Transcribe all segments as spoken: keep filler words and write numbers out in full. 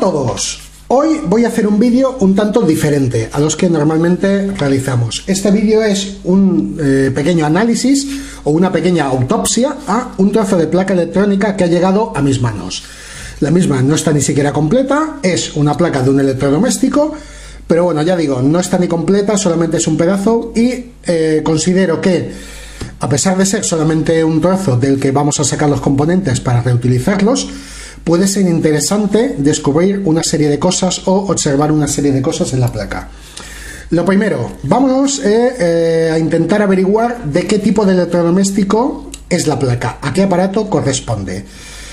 todos, hoy voy a hacer un vídeo un tanto diferente a los que normalmente realizamos. Este vídeo es un eh, pequeño análisis o una pequeña autopsia a un trozo de placa electrónica que ha llegado a mis manos. La misma no está ni siquiera completa, es una placa de un electrodoméstico, pero bueno, ya digo, no está ni completa, solamente es un pedazo y eh, considero que, a pesar de ser solamente un trozo del que vamos a sacar los componentes para reutilizarlos, puede ser interesante descubrir una serie de cosas o observar una serie de cosas en la placa. Lo primero, vamos eh, eh, a intentar averiguar de qué tipo de electrodoméstico es la placa, a qué aparato corresponde.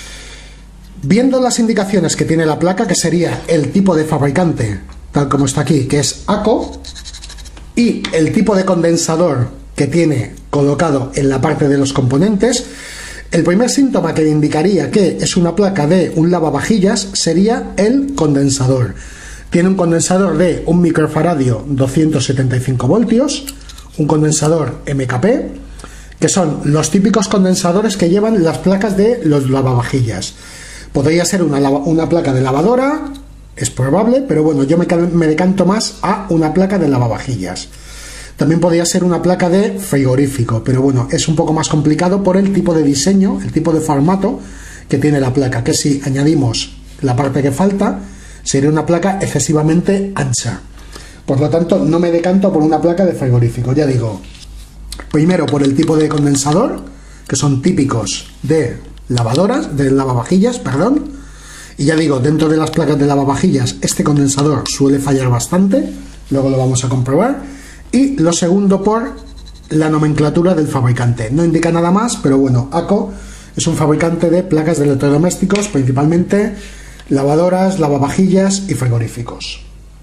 Viendo las indicaciones que tiene la placa, que sería el tipo de fabricante, tal como está aquí, que es ACO, y el tipo de condensador que tiene colocado en la parte de los componentes, el primer síntoma que le indicaría que es una placa de un lavavajillas sería el condensador. Tiene un condensador de un microfaradio doscientos setenta y cinco voltios, un condensador M K P, que son los típicos condensadores que llevan las placas de los lavavajillas. Podría ser una, una placa de lavadora, es probable, pero bueno, yo me, me decanto más a una placa de lavavajillas. También podría ser una placa de frigorífico, pero bueno, es un poco más complicado por el tipo de diseño, el tipo de formato que tiene la placa, que si añadimos la parte que falta, sería una placa excesivamente ancha. Por lo tanto, no me decanto por una placa de frigorífico, ya digo, primero por el tipo de condensador, que son típicos de lavadoras, de lavavajillas, perdón, y ya digo, dentro de las placas de lavavajillas este condensador suele fallar bastante, luego lo vamos a comprobar. Y lo segundo por la nomenclatura del fabricante. No indica nada más, pero bueno, ACO es un fabricante de placas de electrodomésticos, principalmente lavadoras, lavavajillas y frigoríficos.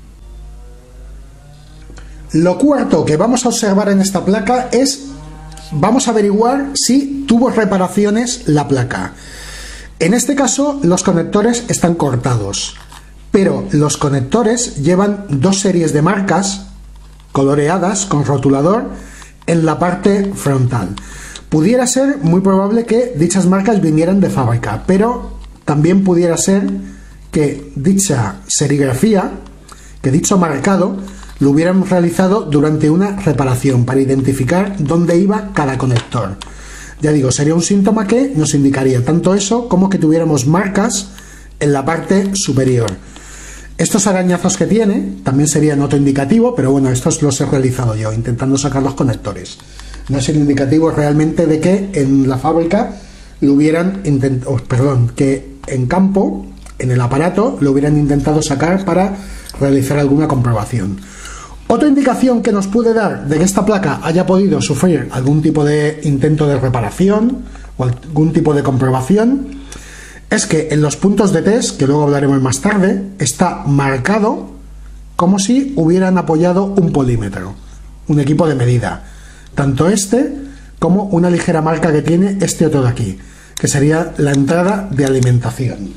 Lo cuarto que vamos a observar en esta placa es, vamos a averiguar si tuvo reparaciones la placa. En este caso los conectores están cortados, pero los conectores llevan dos series de marcas coloreadas con rotulador en la parte frontal. Pudiera ser muy probable que dichas marcas vinieran de fábrica, pero también pudiera ser que dicha serigrafía, que dicho marcado, lo hubieran realizado durante una reparación para identificar dónde iba cada conector. Ya digo, sería un síntoma que nos indicaría tanto eso como que tuviéramos marcas en la parte superior. Estos arañazos que tiene también serían otro indicativo, pero bueno, estos los he realizado yo, intentando sacar los conectores. No es el indicativo realmente de que en la fábrica lo hubieran intentado, oh, perdón, que en campo, en el aparato, lo hubieran intentado sacar para realizar alguna comprobación. Otra indicación que nos puede dar de que esta placa haya podido sufrir algún tipo de intento de reparación o algún tipo de comprobación es que en los puntos de test, que luego hablaremos más tarde, está marcado como si hubieran apoyado un polímetro, un equipo de medida. Tanto este como una ligera marca que tiene este otro de aquí, que sería la entrada de alimentación.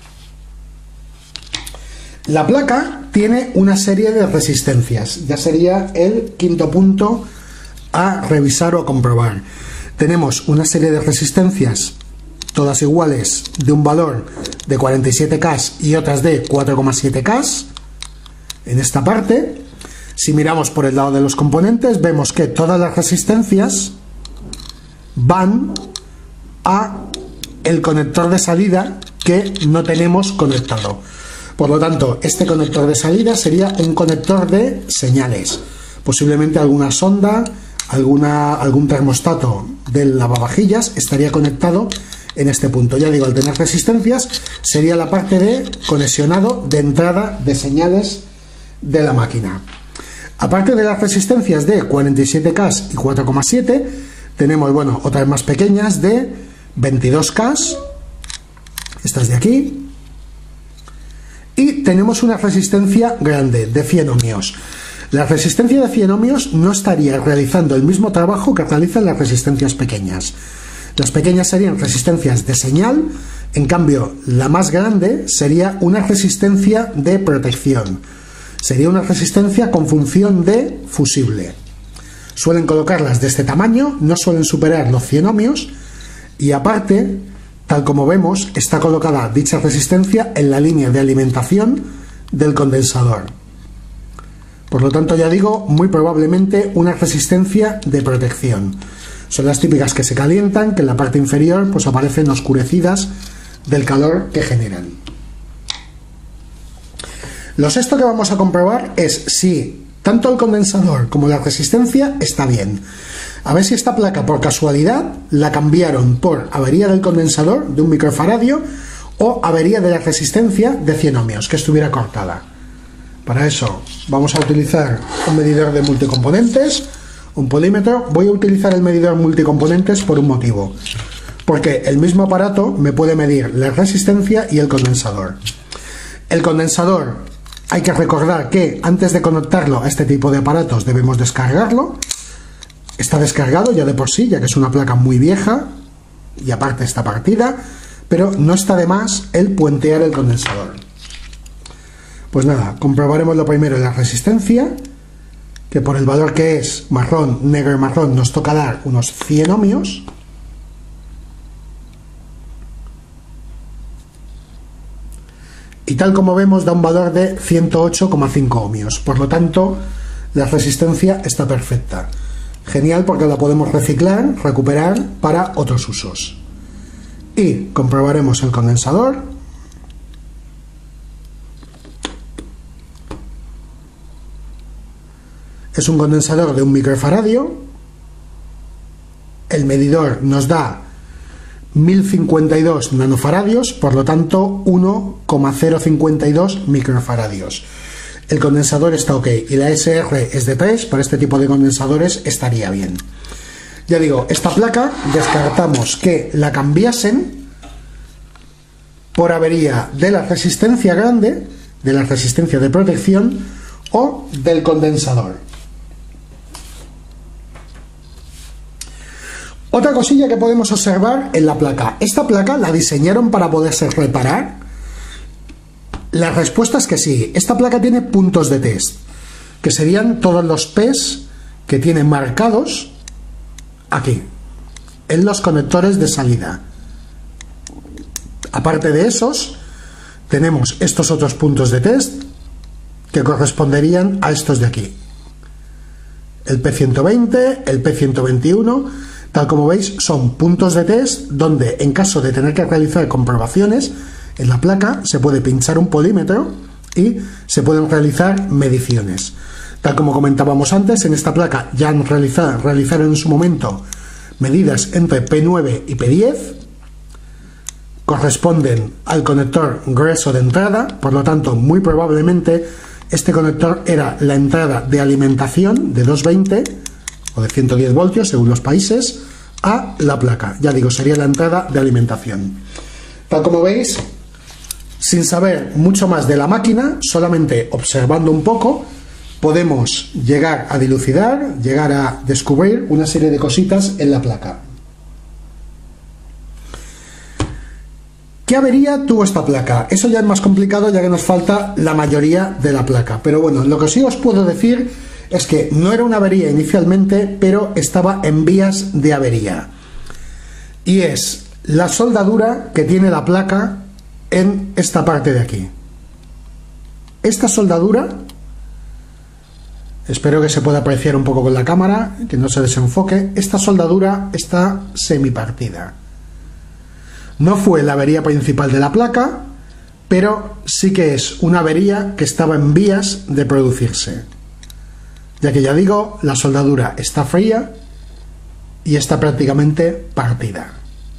La placa tiene una serie de resistencias, ya sería el quinto punto a revisar o a comprobar. Tenemos una serie de resistencias todas iguales de un valor de cuarenta y siete K y otras de cuatro coma siete K en esta parte. Si miramos por el lado de los componentes, vemos que todas las resistencias van a el conector de salida que no tenemos conectado. Por lo tanto, este conector de salida sería un conector de señales, posiblemente alguna sonda, alguna, algún termostato del lavavajillas estaría conectado en este punto. Ya digo, al tener resistencias sería la parte de conexionado de entrada de señales de la máquina. Aparte de las resistencias de cuarenta y siete K y cuatro coma siete, tenemos, bueno, otras más pequeñas de veintidós K, estas de aquí, y tenemos una resistencia grande de cien ohmios. La resistencia de cien ohmios no estaría realizando el mismo trabajo que realizan las resistencias pequeñas. Las pequeñas serían resistencias de señal, en cambio la más grande sería una resistencia de protección. Sería una resistencia con función de fusible. Suelen colocarlas de este tamaño, no suelen superar los cien ohmios y aparte Tal como vemos, está colocada dicha resistencia en la línea de alimentación del condensador. Por lo tanto, ya digo, muy probablemente una resistencia de protección. Son las típicas que se calientan, que en la parte inferior pues aparecen oscurecidas del calor que generan. Lo sexto que vamos a comprobar es si tanto el condensador como la resistencia está bien. A ver si esta placa por casualidad la cambiaron por avería del condensador de un microfaradio o avería de la resistencia de cien ohmios, que estuviera cortada. Para eso vamos a utilizar un medidor de multicomponentes, un polímetro. Voy a utilizar el medidor multicomponentes por un motivo, porque el mismo aparato me puede medir la resistencia y el condensador. El condensador, hay que recordar que antes de conectarlo a este tipo de aparatos debemos descargarlo. Está descargado ya de por sí, ya que es una placa muy vieja y aparte está partida, pero no está de más el puentear el condensador. Pues nada, comprobaremos lo primero la resistencia, que por el valor que es marrón, negro y marrón nos toca dar unos cien ohmios. Y tal como vemos da un valor de ciento ocho coma cinco ohmios, por lo tanto la resistencia está perfecta. Genial, porque la podemos reciclar, recuperar para otros usos. Y comprobaremos el condensador. Es un condensador de un microfaradio. El medidor nos da mil cincuenta y dos nanofaradios, por lo tanto uno coma cero cincuenta y dos microfaradios. El condensador está ok y la S R es de tres, para este tipo de condensadores estaría bien. Ya digo, esta placa descartamos que la cambiasen por avería de la resistencia grande, de la resistencia de protección o del condensador. Otra cosilla que podemos observar en la placa. ¿Esta placa la diseñaron para poderse reparar? La respuesta es que sí. Esta placa tiene puntos de test, que serían todos los P's que tienen marcados aquí, en los conectores de salida. Aparte de esos, tenemos estos otros puntos de test que corresponderían a estos de aquí. El P ciento veinte, el P ciento veintiuno, tal como veis, son puntos de test donde, en caso de tener que realizar comprobaciones, en la placa se puede pinchar un polímetro y se pueden realizar mediciones. Tal como comentábamos antes, en esta placa ya han realizado, realizaron en su momento medidas entre P nueve y P diez, corresponden al conector grueso de entrada, por lo tanto muy probablemente este conector era la entrada de alimentación de doscientos veinte o de ciento diez voltios según los países a la placa. Ya digo, sería la entrada de alimentación. Tal como veis, sin saber mucho más de la máquina, solamente observando un poco, podemos llegar a dilucidar, llegar a descubrir una serie de cositas en la placa. ¿Qué avería tuvo esta placa? Eso ya es más complicado, ya que nos falta la mayoría de la placa. Pero bueno, lo que sí os puedo decir es que no era una avería inicialmente, pero estaba en vías de avería. Y es la soldadura que tiene la placa en esta parte de aquí. Esta soldadura, espero que se pueda apreciar un poco con la cámara, que no se desenfoque, esta soldadura está semipartida. No fue la avería principal de la placa, pero sí que es una avería que estaba en vías de producirse, ya que ya digo, la soldadura está fría y está prácticamente partida.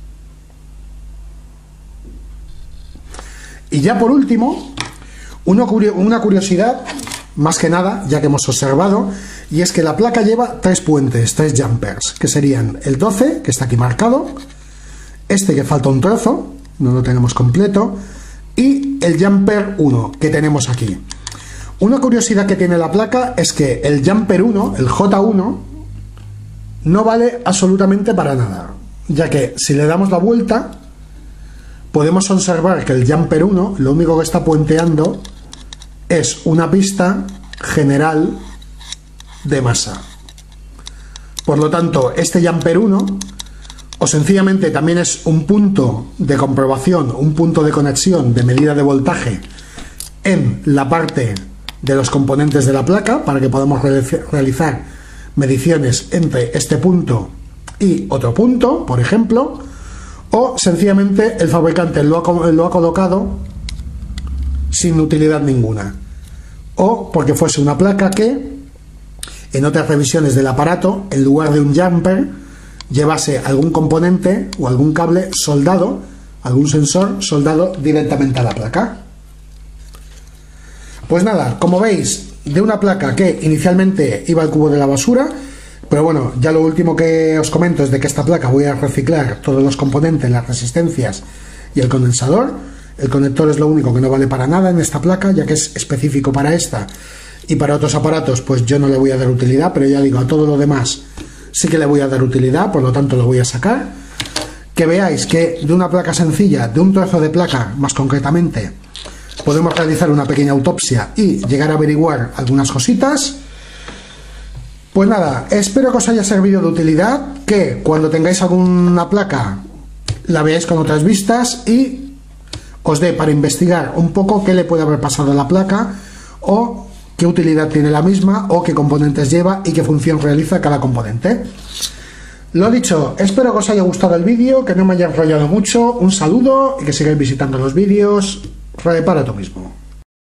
Y ya por último, una curiosidad, más que nada, ya que hemos observado, y es que la placa lleva tres puentes, tres jumpers, que serían el doce, que está aquí marcado, este que falta un trozo, no lo tenemos completo, y el jumper uno, que tenemos aquí. Una curiosidad que tiene la placa es que el jumper uno, el J uno, no vale absolutamente para nada, ya que si le damos la vuelta, podemos observar que el jumper uno lo único que está puenteando es una pista general de masa. Por lo tanto, este jumper uno o sencillamente también es un punto de comprobación, un punto de conexión de medida de voltaje en la parte de los componentes de la placa para que podamos realizar mediciones entre este punto y otro punto, por ejemplo, o sencillamente el fabricante lo ha, lo ha colocado sin utilidad ninguna, o porque fuese una placa que en otras revisiones del aparato, en lugar de un jumper, llevase algún componente o algún cable soldado, algún sensor soldado directamente a la placa. Pues nada, como veis, de una placa que inicialmente iba al cubo de la basura, pero bueno, ya lo último que os comento es de que esta placa voy a reciclar todos los componentes, las resistencias y el condensador. El conector es lo único que no vale para nada en esta placa, ya que es específico para esta, y para otros aparatos pues yo no le voy a dar utilidad, pero ya digo, a todo lo demás sí que le voy a dar utilidad, por lo tanto lo voy a sacar. Que veáis que de una placa sencilla, de un trozo de placa más concretamente, podemos realizar una pequeña autopsia y llegar a averiguar algunas cositas. Pues nada, espero que os haya servido de utilidad, que cuando tengáis alguna placa la veáis con otras vistas y os dé para investigar un poco qué le puede haber pasado a la placa, o qué utilidad tiene la misma, o qué componentes lleva y qué función realiza cada componente. Lo dicho, espero que os haya gustado el vídeo, que no me haya enrollado mucho. Un saludo y que sigáis visitando los vídeos. Repara tú mismo.